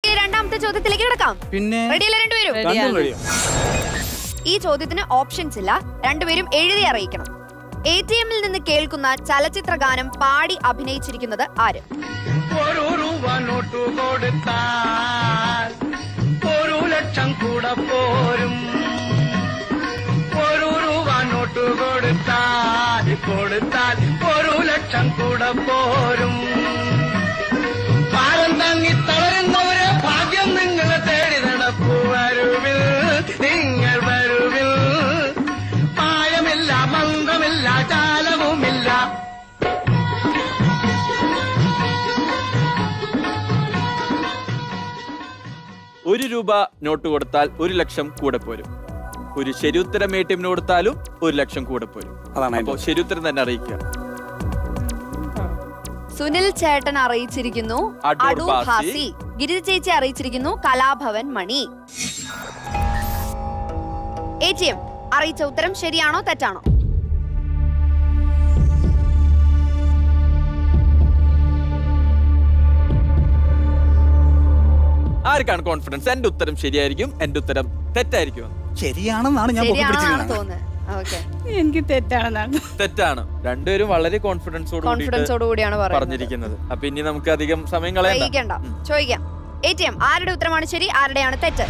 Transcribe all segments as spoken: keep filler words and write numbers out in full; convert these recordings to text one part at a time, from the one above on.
Okay, രണ്ടാമത്തെ ചോദ്യത്തിലേക്ക് കിടക്കാം. പിന്നെ റെഡിയല്ലേ രണ്ടുപേരും? ഈ ചോദ്യത്തിന് ഓപ്ഷൻസ് ഇല്ല, രണ്ടുപേരും എഴുതി അറിയിക്കണം. എ ടി എമ്മിൽ നിന്ന് കേൾക്കുന്ന ചലച്ചിത്ര ഗാനം പാടി അഭിനയിച്ചിരിക്കുന്നത് ആര്? ഒരു രൂപ നോട്ടു കൊടുത്താൽ ഒരു ലക്ഷം കൂടെ പോരും. ഒരു രൂപ നോട്ടു കൊടുത്താൽ കൊടുത്താൽ ഒരു ലക്ഷം കൂടെ പോരും. പാലം തങ്ങി തളരുന്നവരെ ഭാഗ്യം നിങ്ങളെ തേടി നടപ്പു വരുവിൽ, നിങ്ങൾ വരുവിൽ. മായമില്ല, മന്ത്രമില്ല, ജാലവുമില്ല. ഒരു രൂപ നോട്ട് കൊടുത്താൽ ഒരു ലക്ഷം കൂടെ പോരും. ഒരു ശരിയുത്തരം എ ടി എമ്മിന് കൊടുത്താലും ഒരു ലക്ഷം കൂടെ പോരും. അപ്പൊ ശരിയുത്തരം തന്നെ അറിയിക്കുക. സുനിൽ ചേട്ടൻ അറിയിച്ചിരിക്കുന്നു അടൂർ ഭാസി. ഗിരിജ ചേച്ചി അറിയിച്ചിരിക്കുന്നു Kalabhavan Mani. A T M അറിയിച്ച ഉത്തരം ശരിയാണോ തെറ്റാണോ? ആർക്കാണ് കോൺഫിഡൻസ്? എന്റെ ഉത്തരം ശരിയായിരിക്കും, എന്റെ ഉത്തരം തെറ്റായിരിക്കും. ശരിയാണെന്നാണ് ഞാൻ തോന്നുന്നത്. എനിക്ക് തെറ്റാണെന്നാണ്. തെറ്റാണ്. രണ്ടുപേരും വളരെ കോൺഫിഡൻസോട് കോൺഫിഡൻസോട് കൂടിയാണ് പറഞ്ഞിരിക്കുന്നത്. അപ്പൊ ഇനി നമുക്ക് അധികം സമയം കളയണ്ട, ചോദിക്കാം. എ ടി എം ആരുടെ ഉത്തരമാണ് ശരി, ആരുടെയാണ് തെറ്റ്?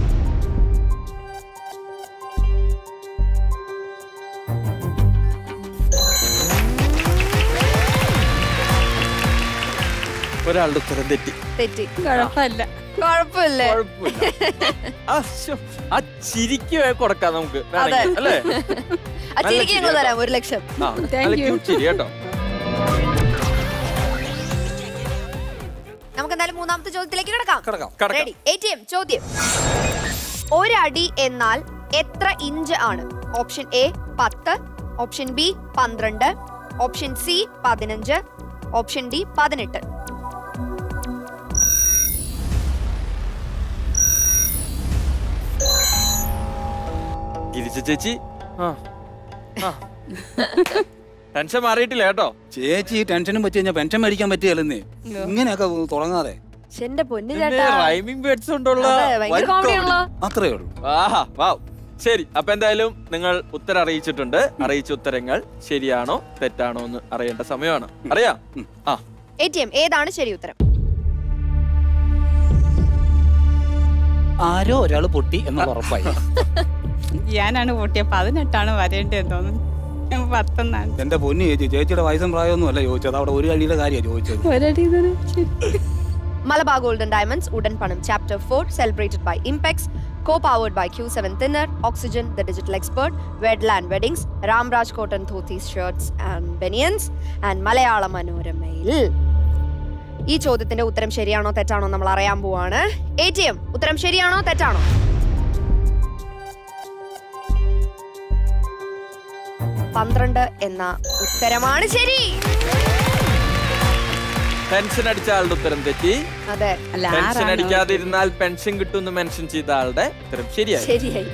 ഒരാളുടെ ഉത്തരം തെറ്റി. തെറ്റി. കുഴപ്പമില്ല, കുഴപ്പമില്ല. ആ ചിരിക്ക് കൊടുക്കാം നമുക്ക്, അല്ലേ? ആ ചിരിക്ക് ഞങ്ങൾ തരാം ഒരു ലക്ഷം. ചിരി കേട്ടോ. നമുക്ക് എന്തായാലും മൂന്നാമത്തെ ചോദ്യത്തിലേക്ക് കിടക്കാം. റെഡി? എ ടി എം ചോദ്യം. ഒരടി എന്നാൽ എത്ര ഇഞ്ച് ആണ്? ഓപ്ഷൻ എ പത്ത്, ഓപ്ഷൻ ബി പന്ത്രണ്ട്, ഓപ്ഷൻ സി പതിനഞ്ച്, ഓപ്ഷൻ ഡി പതിനെട്ട്. ഗിരിജ ചേച്ചി ടെൻഷൻ മാറിയിട്ടില്ല കേട്ടോ. ചേച്ചി ടെൻഷനും പറ്റി കഴിഞ്ഞാൽ പെൻഷൻ മേടിക്കാൻ പറ്റിയല്ലെന്നേ. ഇങ്ങനെയൊക്കെ തുടങ്ങാതെ. റൈമിംഗ് വേർഡ്സ് ഉണ്ടല്ലോ, അത്രേ ഉള്ളൂ. ആഹാ വാവ്. ശരി, അപ്പൊ എന്തായാലും നിങ്ങൾ ഉത്തരം അറിയിച്ചിട്ടുണ്ട്. അറിയിച്ച ഉത്തരങ്ങൾ ശരിയാണോ തെറ്റാണോ എന്ന് അറിയേണ്ട സമയമാണ്. അറിയാം. ആ എ ടി എം ഏതാണ് ശരി ഉത്തരം? ആരോ ഒരാള് പൊട്ടി എന്നുള്ള ഉറപ്പായി. ഞാനാണ് പൊട്ടിയ. പതിനെട്ടാണ് വരേണ്ടതെന്ന് തോന്നുന്നു. പത്തൊന്നാണ്. എന്റെ പൊന്നി ചേച്ചി, ചേച്ചിയുടെ വയസ്സും പ്രായമൊന്നും അല്ല ചോദിച്ചത്, അവിടെ ഒരു അടിയുടെ കാര്യമാണ് ചോദിച്ചത്. Malabar Golden Diamonds, Udan Panam, Chapter four, celebrated by Impex, co-powered by Q seven Thinner, Oxygen, The Digital Expert, Wedland Weddings, Ramraj Cotton Dhotis Shirts and Banians, and Malayala Manoramayil. ഈ ചോദ്യത്തിന്റെ ഉത്തരം ശരിയാണോ തെറ്റാണോ നമ്മൾ അറിയാൻ പോവാണ്. എ ടി എം ഉത്തരം ശരിയാണോ തെറ്റാണോ? പന്ത്രണ്ട് എന്ന ഉത്തരമാണ് ശരി. പെൻഷൻ അടിച്ച ആളുടെ ഉത്തരം തെറ്റി. അതെ, പെൻഷൻ അടിക്കാതിരുന്നാൽ പെൻഷൻ കിട്ടുമെന്ന് മെൻഷൻ ചെയ്ത ആളുടെ ഉത്തരം ശരിയായി. ശരിയായി.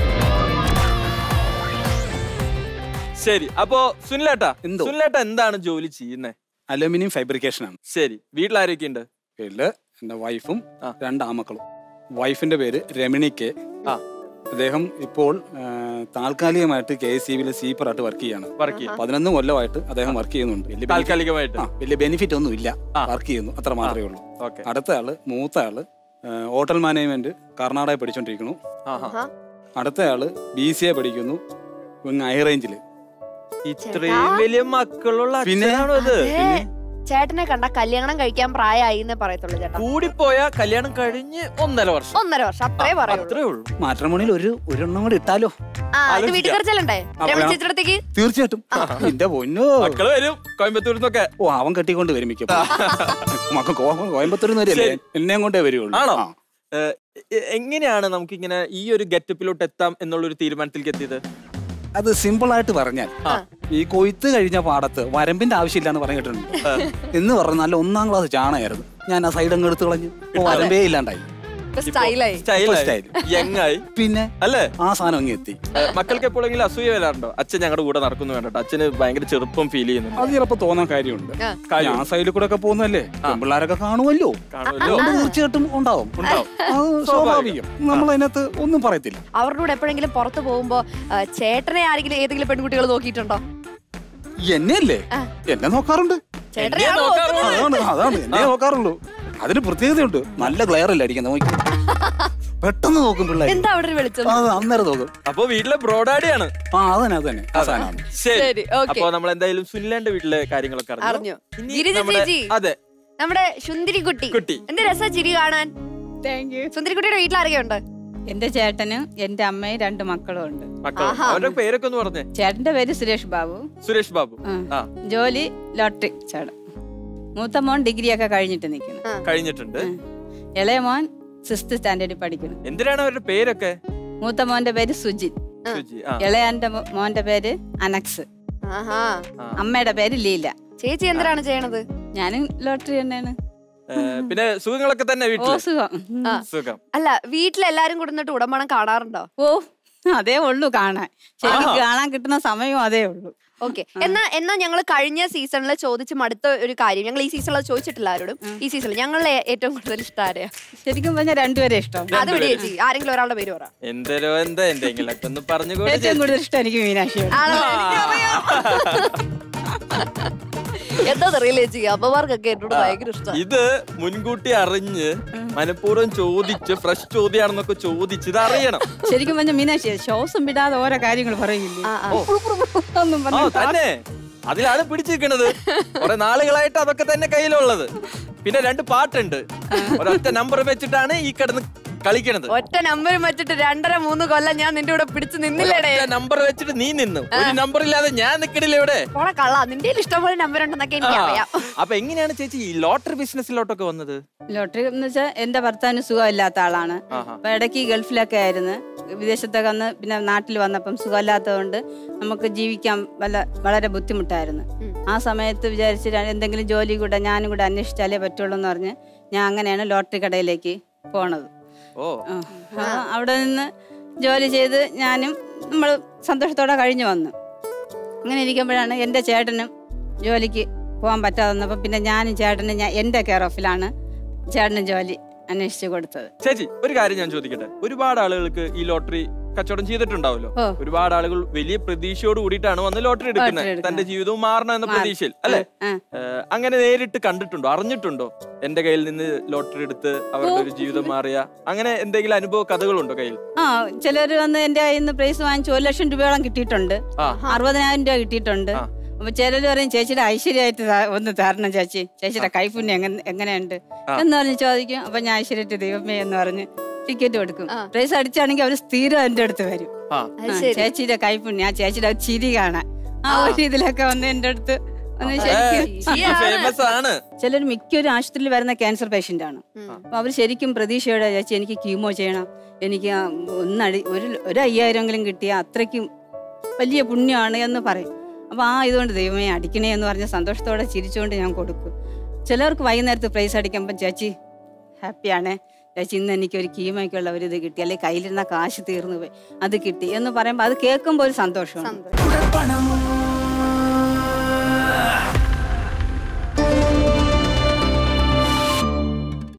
ശരി, അപ്പോ സുനിലേട്ടാ, സുനിലേട്ടാ എന്താണ് ജോലി ചെയ്യുന്നത്? അലുമിനിയം ഫാബ്രിക്കേഷൻ ആണ്. ശരി, വീട്ടിലാരൊക്കെ ഉണ്ട്? വീട്ടില് എന്റെ വൈഫും രണ്ട് ആമക്കളും. വൈഫിന്റെ പേര് രമണി കെ. അദ്ദേഹം ഇപ്പോൾ താൽക്കാലികമായിട്ട് കെ എസ് ഇ ബിയിലെ സ്വീപ്പറായിട്ട് വർക്ക് ചെയ്യാണ്. പതിനൊന്ന് കൊല്ലമായിട്ട് അദ്ദേഹം വർക്ക് ചെയ്യുന്നുണ്ട്. താൽക്കാലികമായിട്ട് വലിയ ബെനിഫിറ്റ് ഒന്നും ഇല്ല, വർക്ക് ചെയ്യുന്നു, അത്ര മാത്രമേ ഉള്ളൂ. അടുത്ത ആള് മൂത്ത ആള് ഹോട്ടൽ മാനേജ്മെന്റ് കർണാടക പഠിച്ചോണ്ടിരിക്കുന്നു. അടുത്ത ആള് ബി സി എ പഠിക്കുന്നു ഹൈ റേഞ്ചില്. ഇത്രയും വലിയ മക്കളുള്ള പിന്നെ ചേട്ടനെ കണ്ട കല്യാണം കഴിക്കാൻ പ്രായമായി എന്നേ പറയത്തുള്ളൂ. ചേട്ടാ കൂടിപ്പോയ കല്യാണം കഴിഞ്ഞ് ഒന്നര വർഷം ഒന്നര വർഷം അത്രേ പറയുള്ളൂ. മാട്രിമോണിയിൽ ഒരു ഒരെണ്ണം കൂടി ഇട്ടാലോ? വീട്ടിൽ കറിച്ചല്ലേ ചേച്ചിടത്തേക്ക്? തീർച്ചയായിട്ടും. എന്റെ പൊന്നോ, മക്കള് വരും കോയമ്പത്തൂരിൽ നിന്നൊക്കെ. ഓ, അവൻ കെട്ടിക്കൊണ്ട് വരും മിക്ക മക്കൾ കോയമ്പത്തൂരിൽ നിന്ന് വരില്ലേ, എന്നെയും കൊണ്ടേ വരുള്ളൂ. ആണോ? എങ്ങനെയാണ് നമുക്കിങ്ങനെ ഈ ഒരു ഗെറ്റപ്പിലോട്ട് എത്താം എന്നുള്ളൊരു തീരുമാനത്തിലേക്ക് എത്തിയത്? അത് സിമ്പിൾ ആയിട്ട് പറഞ്ഞാൽ, ഈ കൊയ്ത്ത് കഴിഞ്ഞ പാടത്ത് വരമ്പിന്റെ ആവശ്യമില്ലാന്ന് പറഞ്ഞിട്ടുണ്ട് എന്ന് പറഞ്ഞ നല്ല ഒന്നാം ക്ലാസ് ചാണയായിരുന്നു. ഞാൻ ആ സൈഡ് അങ്ങ് എടുത്ത് കളഞ്ഞു, വരമ്പേ ഇല്ലാണ്ടായി. യങ്ങായി പിന്നെ അല്ലേ ആ സാധനം അങ്ങ് എത്തി. മക്കൾക്ക് എപ്പോഴെങ്കിലും അസൂയ വരാറുണ്ടോ? അച്ഛൻ ഞങ്ങളുടെ കൂടെ നടക്കുന്നു വേണ്ടോ, അച്ഛന് ഭയങ്കര ചെറുപ്പം ഫീൽ ചെയ്യുന്നു. അത് ചിലപ്പോ തോന്നാൻ കാര്യമുണ്ട്. ആ സൈഡിൽ കൂടെ ഒക്കെ പോകുന്നല്ലേ, പിള്ളേരൊക്കെ കാണുമല്ലോ, തീർച്ചയായിട്ടും ഉണ്ടാവും ഉണ്ടാവും സ്വാഭാവികം. നമ്മൾ അതിനകത്ത് ഒന്നും പറയത്തില്ല. അവരുടെ കൂടെ എപ്പോഴെങ്കിലും പുറത്ത് പോകുമ്പോ ചേട്ടനെ ആരെങ്കിലും ഏതെങ്കിലും പെൺകുട്ടികൾ നോക്കിയിട്ടുണ്ടോ? എന്നെയല്ലേ? എന്നെ നോക്കാറുണ്ട്. അതാണ് അതാണ് എന്നെ നോക്കാറുള്ളൂ. അതിന് പ്രത്യേകതയുണ്ട്. നല്ല ക്ലിയർ അല്ലേ അടിക്കുന്നത്, നോക്കി പെട്ടെന്ന് നോക്കും പിള്ളേർ. എന്താ അവിടെ വിളിച്ചത്? അന്നേരം നോക്കും. അപ്പൊ വീട്ടിലെ ബ്രോഡാഡിയാണ്. ആ അതന്നെ അതന്നെ അവസാനമാണ്. ശരി, അപ്പൊ നമ്മൾ എന്തായാലും സുനിലേന്റെ വീട്ടിലെ കാര്യങ്ങളൊക്കെ അറിഞ്ഞു. അതെ, നമ്മുടെ സുന്ദരി കുട്ടി കുട്ടി എന്ത് രസാ ചിരി കാണാൻ. സുന്ദരി കുട്ടിയുടെ വീട്ടിൽ ആരൊക്കെയുണ്ട്? എന്റെ ചേട്ടനും എന്റെ അമ്മയും രണ്ട് മക്കളും ഉണ്ട്. അവരുടെ പേരൊക്കെ ഒന്ന് പറഞ്ഞേ. ചേട്ടന്റെ പേര് സുരേഷ് ബാബു. സുരേഷ് ബാബു ജോലി ലോട്ടറി ചേട്ടൻ. മൂത്ത മോൻ ഡിഗ്രി ഒക്കെ കഴിഞ്ഞിട്ട് നിൽക്കുന്നു. കഴിഞ്ഞിട്ടുണ്ട്. ഇളയ മോൻ സിക്സ്ത് സ്റ്റാൻഡേർഡിൽ പഠിക്കുന്നു. എന്തിനാണ് അവരുടെ പേരൊക്കെ? മൂത്ത മോന്റെ പേര് സുജിൻ, ഇളയന്റെ മോന്റെ പേര് അനക്സ്, അമ്മയുടെ പേര് ലീല. ചേച്ചി എന്തിനാണ് ചെയ്യണത്? ഞാനും ലോട്ടറി തന്നെയാണ്. പിന്നെ സുഖങ്ങളൊക്കെ തന്നെ വീട്ടിൽ? സുഖം സുഖം. അല്ല, വീട്ടിലെല്ലാരും കൂടുന്നിട്ട് ഉടമ്പണം കാണാറുണ്ടോ? ഓ അതേ ഉള്ളൂ കാണാൻ. ശരിക്കും കാണാൻ കിട്ടുന്ന സമയവും അതേ ഉള്ളൂ. ഓക്കെ, എന്നാ എന്നാ ഞങ്ങൾ കഴിഞ്ഞ സീസണിൽ ചോദിച്ച് മടുത്ത ഒരു കാര്യം ഞങ്ങൾ ഈ സീസണിൽ ചോദിച്ചിട്ടില്ല ആരോടും. ഈ സീസണിൽ ഞങ്ങളെ ഏറ്റവും കൂടുതൽ ഇഷ്ടം ആരെയാ? ശരിക്കും പറഞ്ഞാൽ രണ്ടുപേരെ ഇഷ്ടം. അത് ചേച്ചി ആരെങ്കിലും ഒരാളുടെ പേര് പറ. എന്തോ എന്താ എന്തെങ്കിലും ഏറ്റവും കൂടുതൽ ഇഷ്ടം എനിക്ക് മീനാക്ഷിയാണ്. എന്താ അറിയില്ല ചേച്ചി, അമ്മമാർക്കൊക്കെ എന്നോട് ഭയങ്കര ഇഷ്ടം. ഇത് മുൻകൂട്ടി അറിഞ്ഞ് മനഃപൂർവ്വം ചോദിച്ച് ഫ്രഷ് ചോദ്യാണെന്നൊക്കെ ചോദിച്ച് ഇത് അറിയണം. ശരിക്കും പറഞ്ഞ മീനാക്ഷി ശ്വാസം വിടാതെ ഓരോ കാര്യങ്ങൾ പറയില്ലേ. തന്നെ അതിലാണ് പിടിച്ചിരിക്കണത്. കുറെ നാളുകളായിട്ട് അതൊക്കെ തന്നെ കയ്യിലുള്ളത്. പിന്നെ രണ്ട് പാട്ടുണ്ട്. ഒരൊറ്റ നമ്പർ വെച്ചിട്ടാണ് ഈ കിടന്ന് കളിക്കണത്. ഒറ്റ നമ്പർ വെച്ചിട്ട് രണ്ടര മൂന്ന് കൊല്ലം ഞാൻ നിന്റെ കൂടെ പിടിച്ചു നിന്നില്ലേ? നമ്പർ വെച്ചിട്ട് നീ നിന്നു, ഒരു നമ്പർ ഇല്ലാതെ ഞാൻ നിക്കണില്ല ഇവിടെ. കള്ള, നിന്റെ ഇഷ്ടംപോലെ നമ്പർ ഉണ്ടെന്നൊക്കെ എനിക്കറിയാം. അപ്പൊ എങ്ങനെയാണ് ചേച്ചി ഈ ലോട്ടറി ബിസിനസ്സിലോട്ടൊക്കെ വന്നത്? ലോട്ടറി എന്ന് വെച്ചാൽ എന്റെ ഭർത്താവിന് സുഖമില്ലാത്ത ആളാണ്. അപ്പൊ ഇടയ്ക്ക് ഗൾഫിലൊക്കെ ആയിരുന്നു, വിദേശത്തൊക്കെ വന്ന് പിന്നെ നാട്ടിൽ വന്നപ്പം സുഖമില്ലാത്തതുകൊണ്ട് നമുക്ക് ജീവിക്കാൻ വല്ല വളരെ ബുദ്ധിമുട്ടായിരുന്നു. ആ സമയത്ത് വിചാരിച്ച് എന്തെങ്കിലും ജോലി കൂടെ ഞാനും കൂടെ അന്വേഷിച്ചാലേ പറ്റുള്ളൂ എന്ന് പറഞ്ഞ് ഞാൻ അങ്ങനെയാണ് ലോട്ടറി കടയിലേക്ക് പോണത്. അവിടെ നിന്ന് ജോലി ചെയ്ത് ഞാനും നമ്മൾ സന്തോഷത്തോടെ കഴിഞ്ഞു വന്നു. അങ്ങനെ ഇരിക്കുമ്പോഴാണ് എൻ്റെ ചേട്ടനും ജോലിക്ക് പോകാൻ പറ്റാതെ വന്നപ്പോൾ പിന്നെ ഞാനും ചേട്ടനും ഞാൻ എൻ്റെ കെയർ ഓഫിലാണ് ചേട്ടനും ജോലി അന്വേഷിച്ചു കൊടുത്തത്. ചേച്ചി ഒരു കാര്യം ഞാൻ ചോദിക്കട്ടെ, ഒരുപാട് ആളുകൾക്ക് ഈ ലോട്ടറി കച്ചവടം ചെയ്തിട്ടുണ്ടാവല്ലോ. ഒരുപാട് ആളുകൾ വലിയ പ്രതീക്ഷയോട് കൂടിയിട്ടാണ് വന്ന് ലോട്ടറി എടുക്കുന്നത്, തന്റെ ജീവിതവും മാറണം എന്ന പ്രതീക്ഷയിൽ അല്ലെ? അങ്ങനെ നേരിട്ട് കണ്ടിട്ടുണ്ടോ, അറിഞ്ഞിട്ടുണ്ടോ എന്റെ കയ്യിൽ നിന്ന് ലോട്ടറി എടുത്ത് അവരുടെ ഒരു ജീവിതം മാറിയ അങ്ങനെ എന്തെങ്കിലും അനുഭവ കഥകളുണ്ടോ കയ്യിൽ? ആ, ചിലര് വന്ന് എന്റെ കയ്യിൽ നിന്ന് പ്രൈസ് വാങ്ങിച്ച് ഒരു ലക്ഷം രൂപയോളം കിട്ടിയിട്ടുണ്ട്, അറുപതിനായിരം രൂപ കിട്ടിയിട്ടുണ്ട്. അപ്പൊ ചിലര് പറയും ചേച്ചിയുടെ ഐശ്വര്യമായിട്ട് ഒന്ന് തരണം ചേച്ചി, ചേച്ചിയുടെ കൈപ്പുണ്യം എങ്ങനെ എങ്ങനെയുണ്ട് എന്ന് പറഞ്ഞ് ചോദിക്കും. അപ്പൊ ഞാൻ ഐശ്വര്യമായിട്ട് ദൈവമേ എന്ന് പറഞ്ഞ് ടിക്കറ്റ് കൊടുക്കും. പ്രൈസ് അടിച്ചാണെങ്കിൽ അവര് സ്ഥിരം എന്റെ അടുത്ത് വരും. ചേച്ചിയുടെ കൈപ്പുണ്യം, ആ ചേച്ചിയുടെ ചിരി കാണാൻ ആ ഒരു ഇതിലൊക്കെ വന്ന് എന്റെ അടുത്ത് ചിലർ മിക്കൊരു ആശുപത്രിയിൽ വരുന്ന ക്യാൻസർ പേഷ്യന്റ് ആണ്. അപ്പൊ അവർ ശരിക്കും പ്രതീക്ഷയോടെ ചേച്ചി എനിക്ക് കീമോ ചെയ്യണം, എനിക്ക് ഒന്നടി ഒരു ഒരു അയ്യായിരമെങ്കിലും കിട്ടിയാൽ അത്രയ്ക്കും വലിയ പുണ്യമാണ് എന്ന് പറയും. അപ്പൊ ആ ഇതുകൊണ്ട് ദൈവമേ അടിക്കണേ എന്ന് പറഞ്ഞ സന്തോഷത്തോടെ ചിരിച്ചുകൊണ്ട് ഞാൻ കൊടുക്കും. ചിലർക്ക് വൈകുന്നേരത്ത് പ്രൈസ് അടിക്കുമ്പോൾ ചേച്ചി ഹാപ്പിയാണേ ചേച്ചി ഇന്ന് എനിക്ക് ഒരു കീമയ്ക്കുള്ള ഒരു ഇത് കിട്ടി, അല്ലെങ്കിൽ കയ്യിലിരുന്ന കാശ് തീർന്നു പോയി അത് കിട്ടി എന്ന് പറയുമ്പോൾ അത് കേൾക്കുമ്പോൾ ഒരു സന്തോഷമാണ്.